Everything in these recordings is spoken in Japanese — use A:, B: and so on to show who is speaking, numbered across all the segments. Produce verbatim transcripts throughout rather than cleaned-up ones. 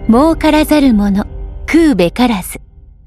A: 儲からざる者食うべからず。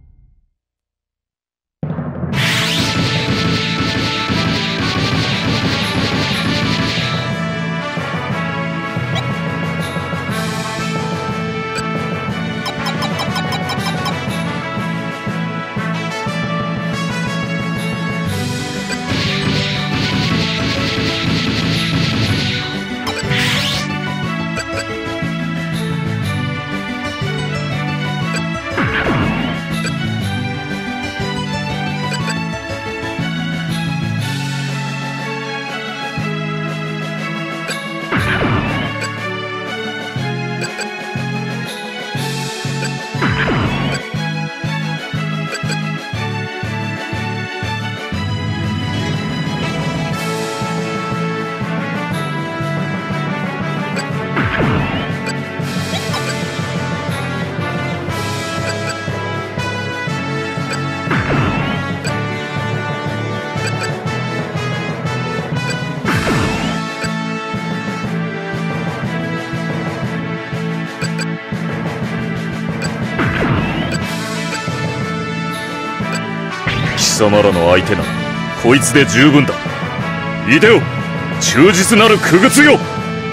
B: 貴様らの相手ならこいつで十分だ。いでよ、忠実なる傀儡よ。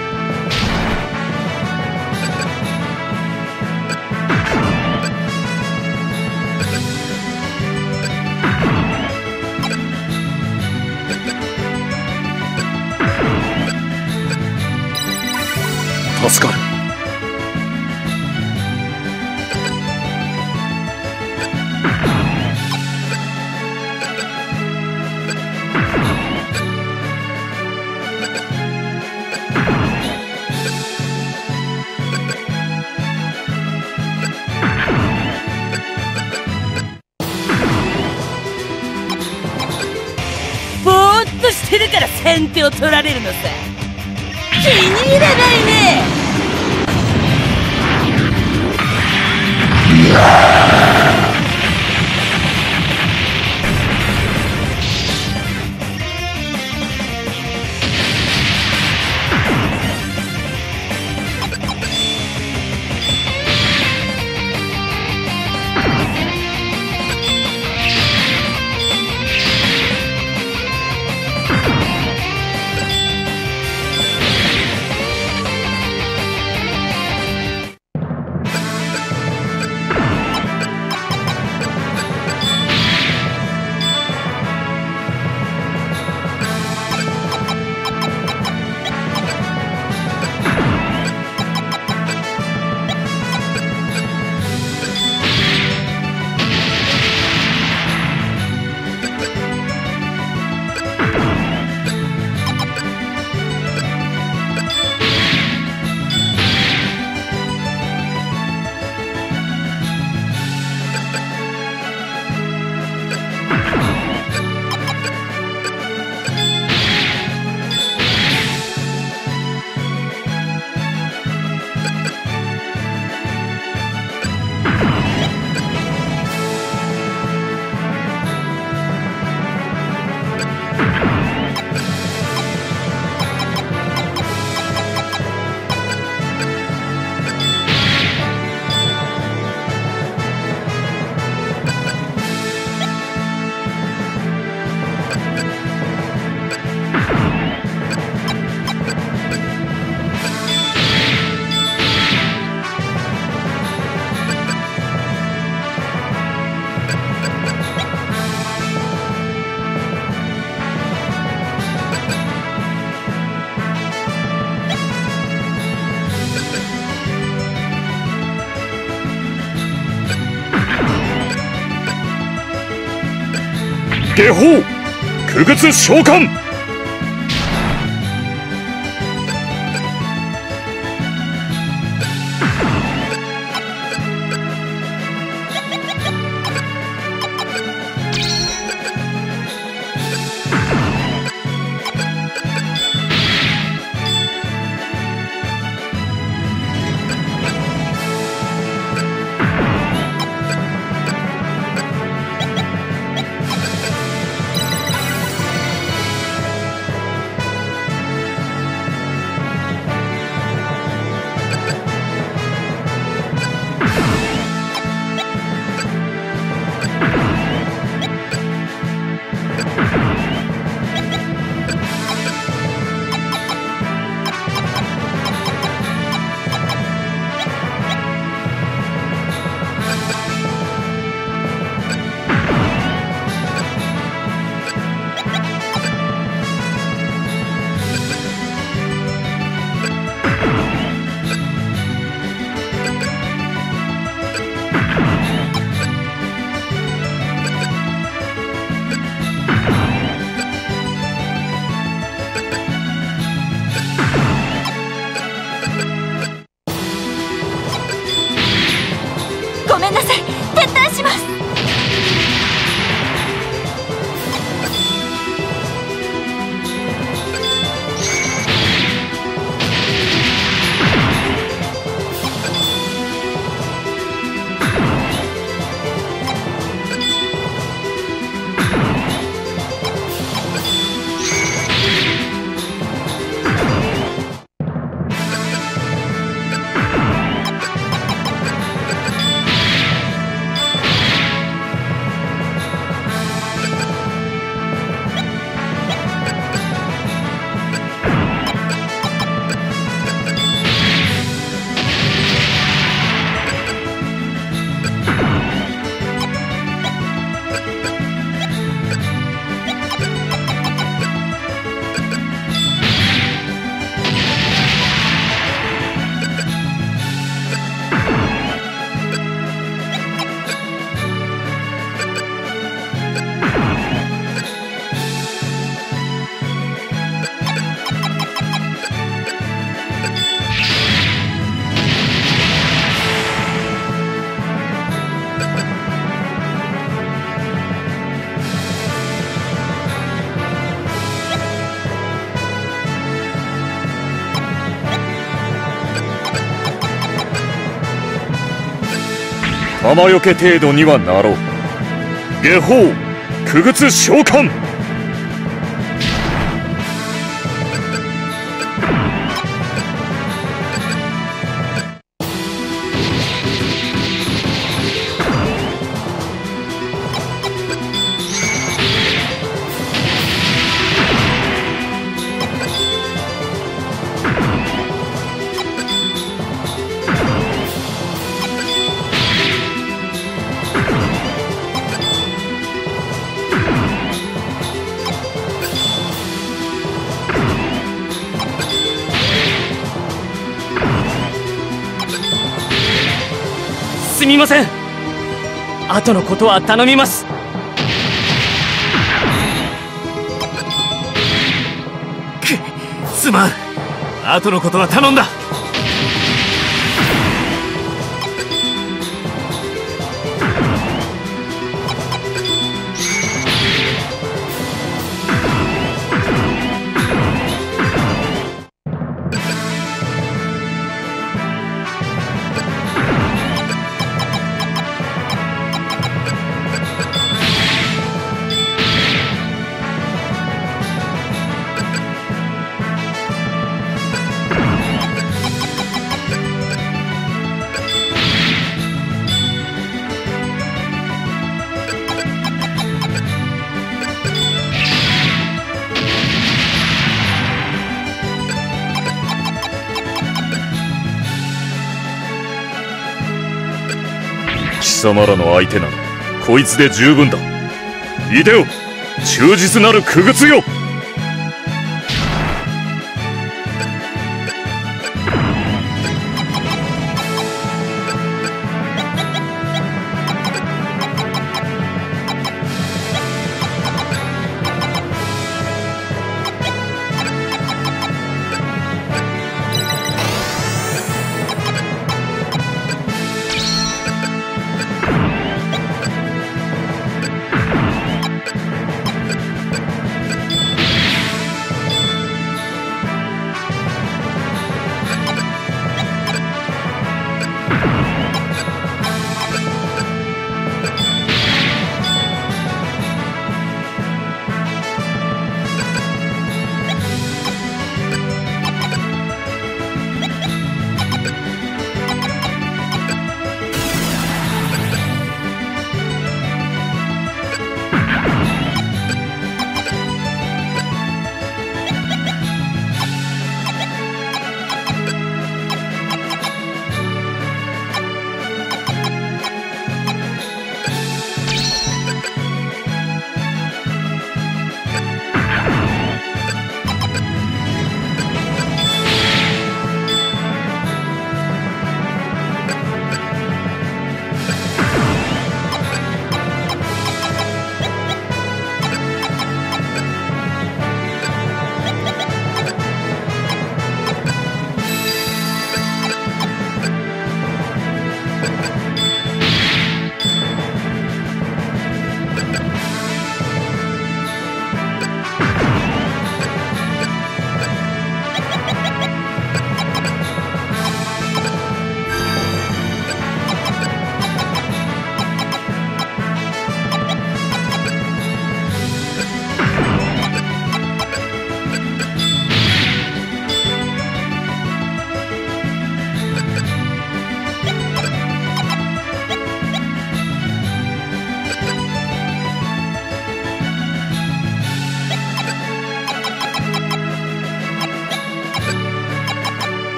B: 助かる。
C: ぼーっとしてるから先手を取られるのさ。気に入らないね。
B: 下法傀儡召喚。
A: ごめんなさい、撤退します。
B: 雨よけ程度にはなろう。下法傀儡召喚。
D: すみません。後のことは頼みます。くすまん。後のことは頼んだ。
B: 貴様らの相手ならこいつで十分だ。いでよ、忠実なる傀儡よ。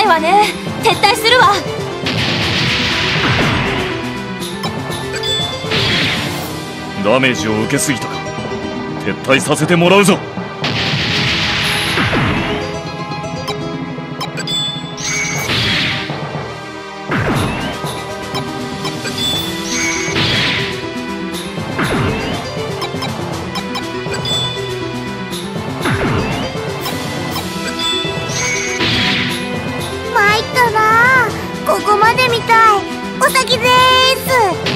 A: せんわね。撤退するわ。
B: ダメージを受けすぎたか。撤退させてもらうぞ。
E: 参ったなあ。ここまでみたい。お先でーす。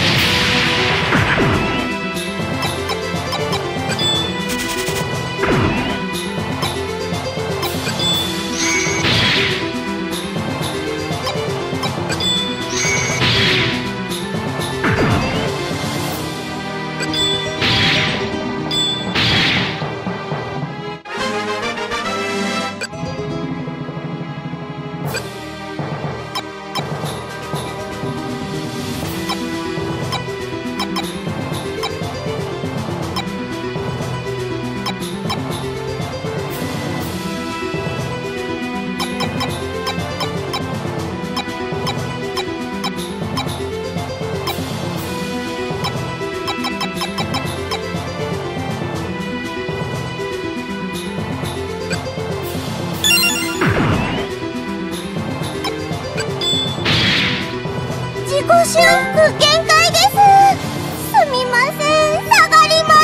E: 自己修復限界です。すみません、下がります。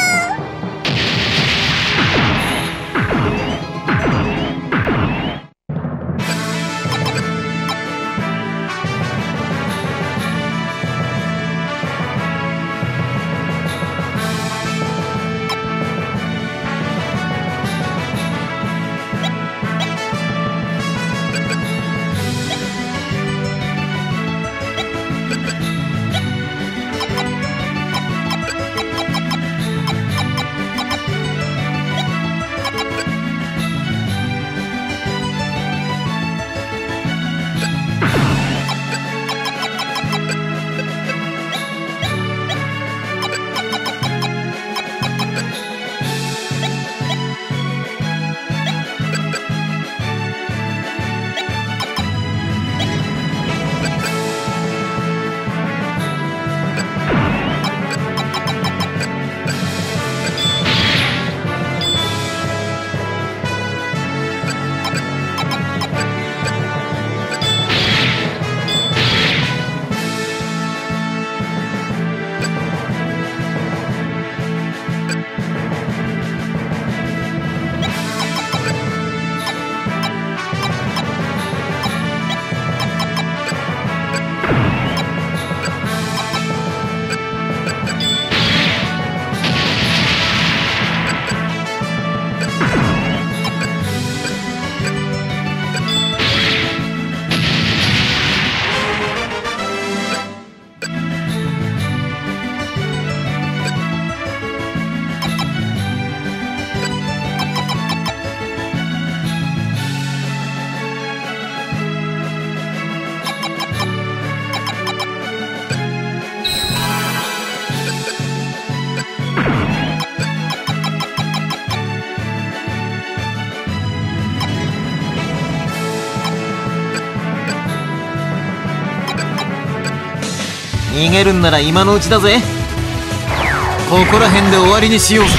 F: 逃げるんなら今のうちだぜ。ここら辺で終わりにしようぜ。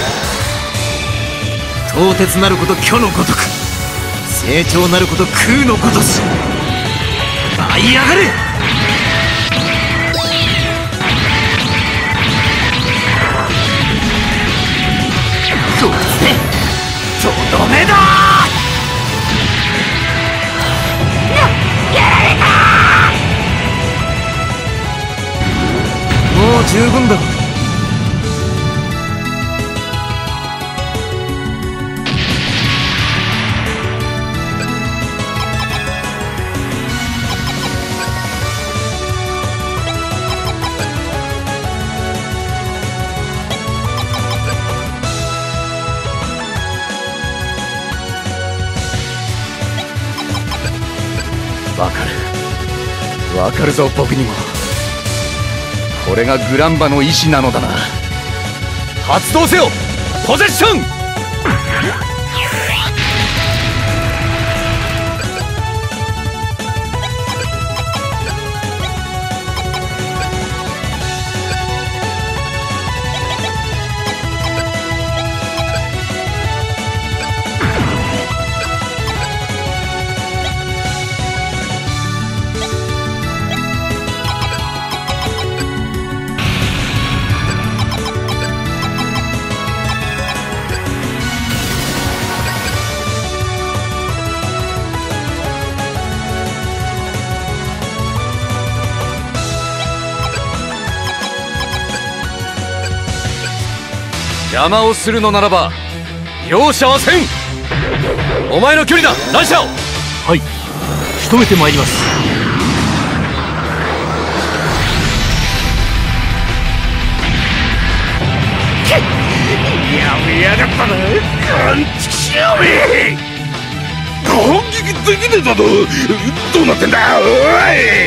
F: 凍結なること虚のごとく、成長なること空のごとし。舞い上がれ。こいつでとどめだ。もう十分だろ。
G: わかるわかるぞ、僕にも。これがグランバの意志なのだな。発動せよ、ポゼッション。 邪魔をするのならば容赦はせん。お前の距離だ、乱射を。
H: はい、仕留めてまいります。
B: やめやがったな、勘違いめ。反撃できねえだと。どうなってんだおい。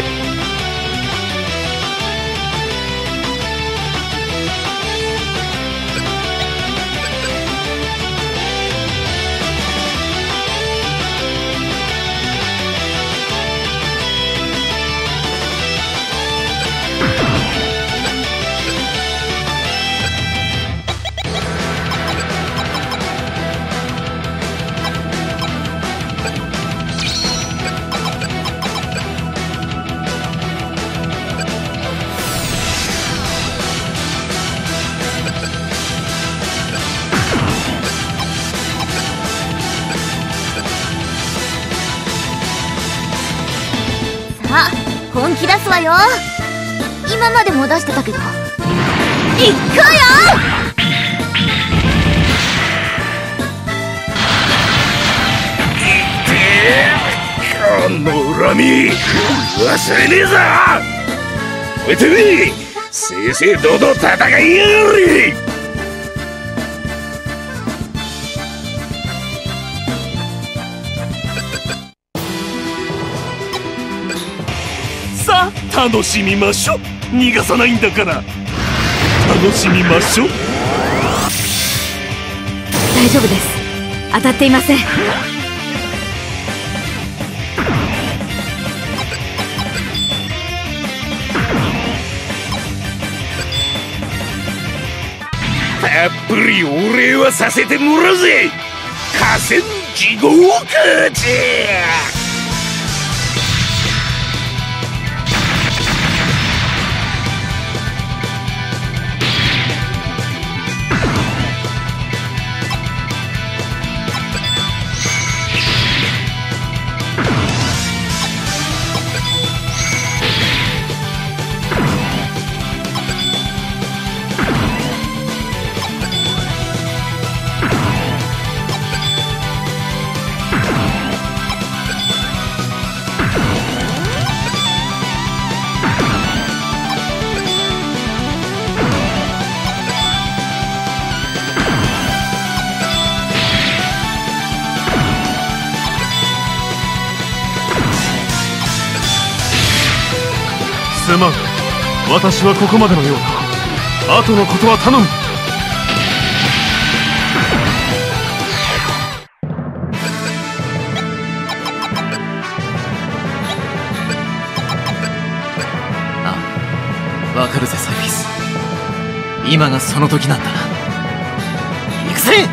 E: さあ本気出すわよ。今までも出してたけど、いっくよ。
B: この恨み忘れねえぞ。おいてめえ、正々堂々戦いやがれ。
I: さあ楽しみましょう。逃がさないんだから楽しみましょう。
A: 大丈夫です。当たっていません。
B: たっぷりお礼はさせてもらうぜ。河川地獄地。
H: すまん、私はここまでのようだ。後のことは頼む。
F: ああ、わかるぜサイフィス。今がその時なんだな。行くぜ。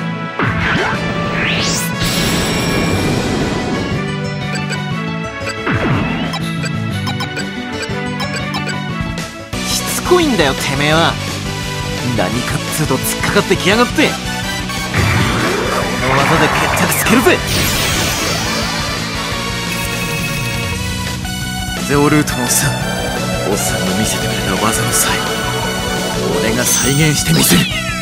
F: しつこいんだよてめえは。何かっつうと突っかかってきやがって。この技で決着つけるぜ。ゼオルートのさ、おっさんが見せてくれた技の際、俺が再現してみせる。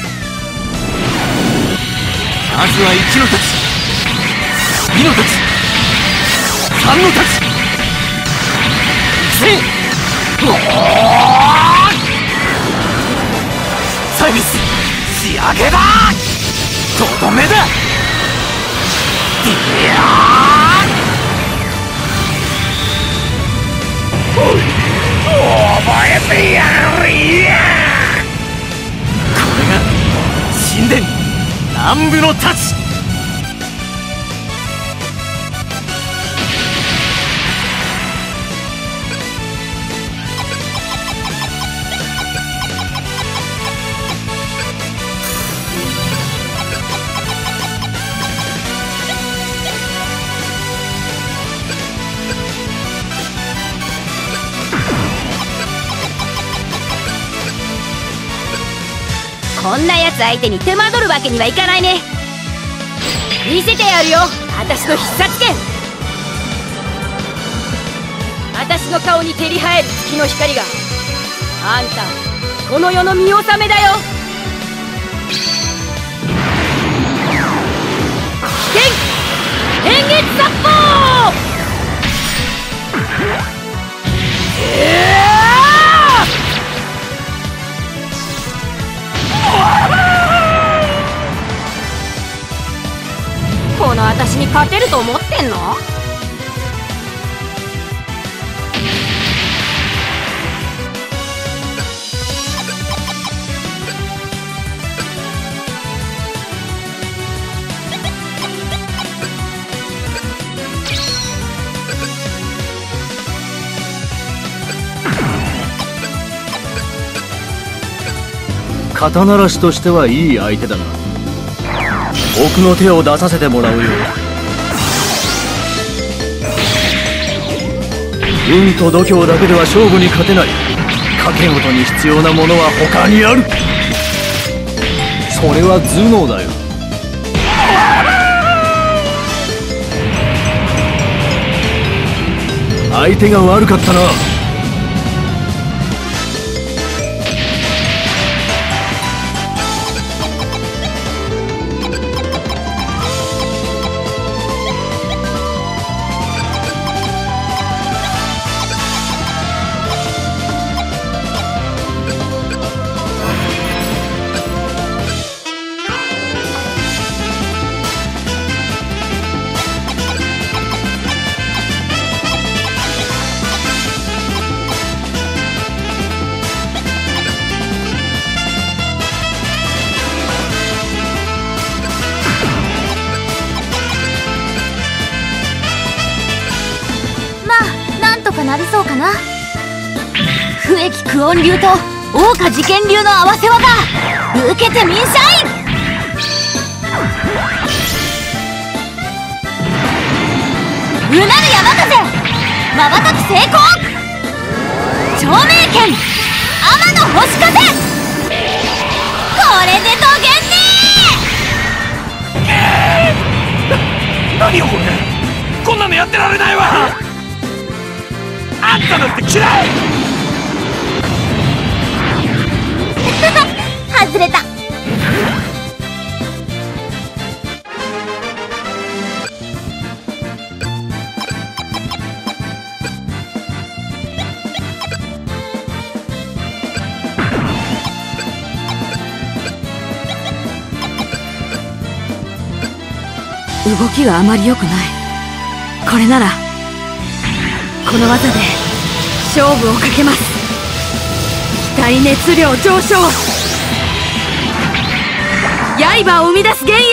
F: まずはいちの太刀、にの太刀、さんの太刀。せいサイビス仕上げだ。とどめだ。いや
B: 覚えてやる。いや
F: これが神殿南部の太刀。
A: こんなやつ相手に手間取るわけにはいかないね。見せてやるよ、私の必殺剣。私の顔に照り生える月の光があんたこの世の見納めだよ。 変月殺法。この私に勝てると思ってんの？
D: 肩慣らしとしてはいい相手だな。僕の手を出させてもらうよ。運と度胸だけでは勝負に勝てない。賭け事に必要なものは他にある。それは頭脳だよ。相手が悪かったな。
E: なりそうかな。不益久遠流と桜花事件流の合わせ技、受けてみんしゃい。うなる山風、まばたき成功。長命剣天の星風、これでどげんねー。
I: な何よこれ、こんなのやってられないわ。あんたなんて嫌い。
E: 外れた。
A: 動きがあまり良くない。これならこの技で勝負をかけます。機体熱量上昇、刃を生み出す幻影、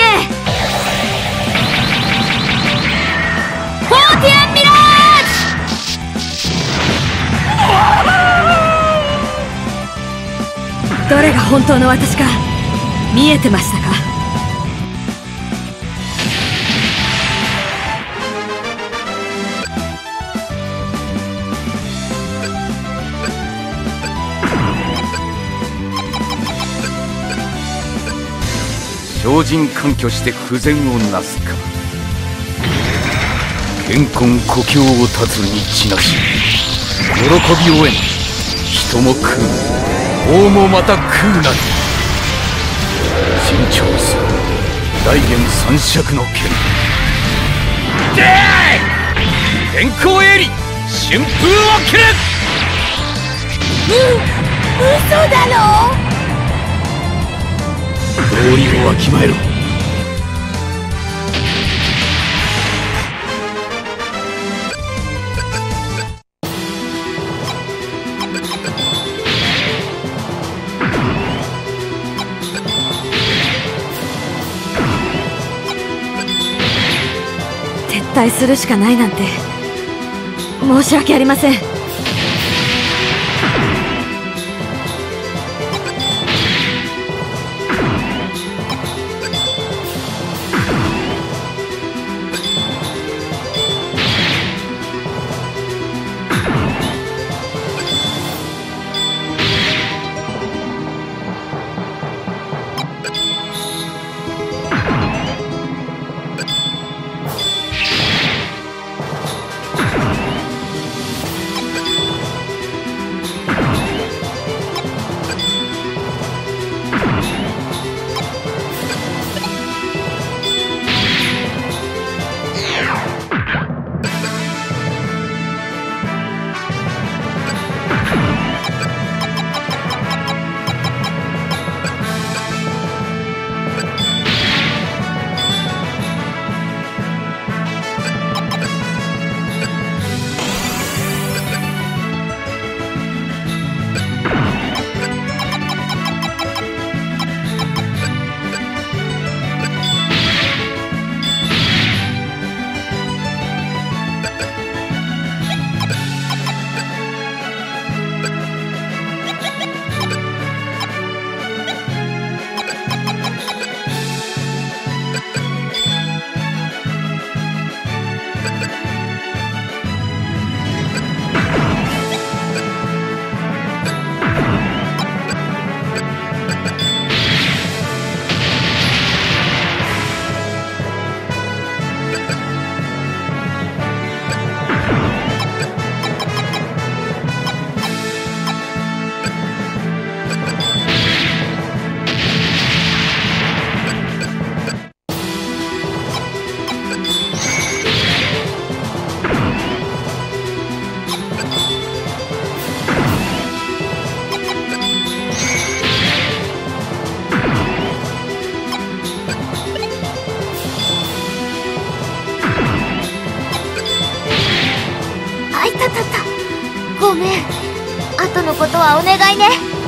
A: フォーティアンミラージ。どれが本当の私か見えてましたか？
G: 超人環拠して不全をなすか。怨恨故郷を断つにちなし、喜びを得ん人も食う、王もまた食うなり。尋常数大元三尺の剣、でーい天候エリ春風を切れ。
E: う嘘だろ。
I: 道理をわきまえろ。
A: 撤退するしかないなんて申し訳ありません。
E: ことはお願いね。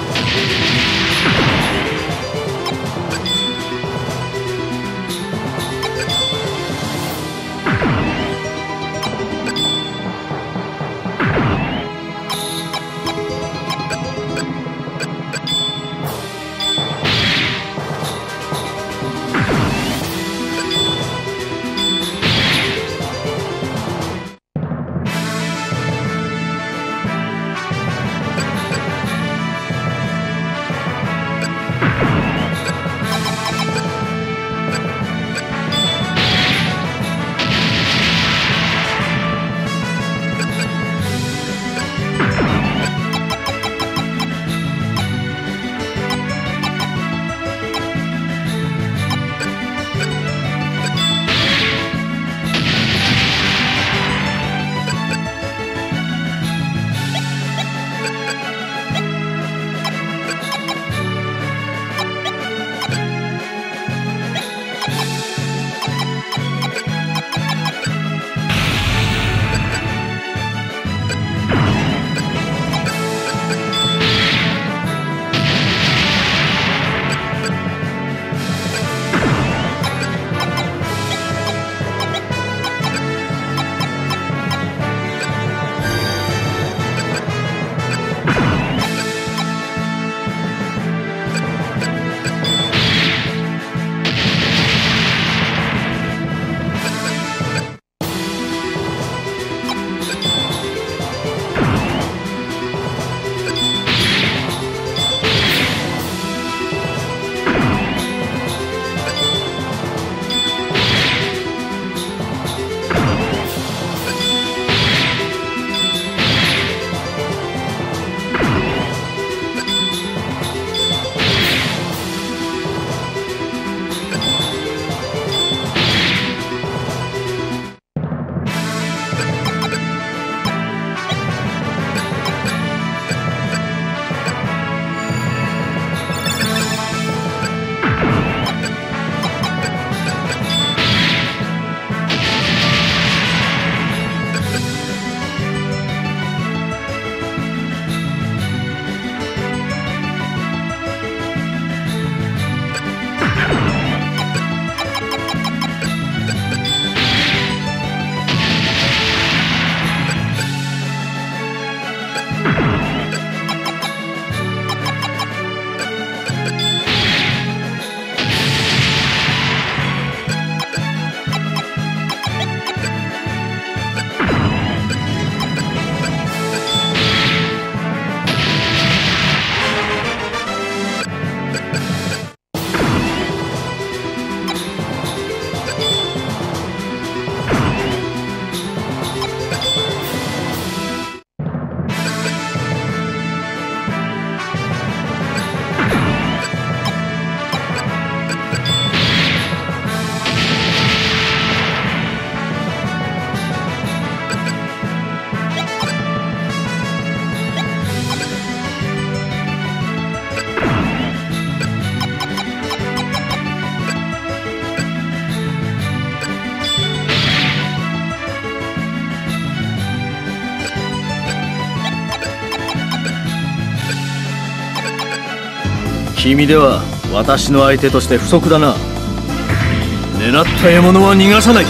D: 君では私の相手として不足だな。狙った獲物は逃がさない。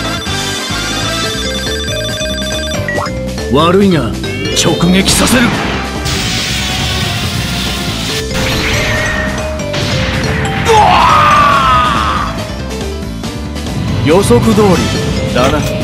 D: 悪いが直撃させる。予測通りだな。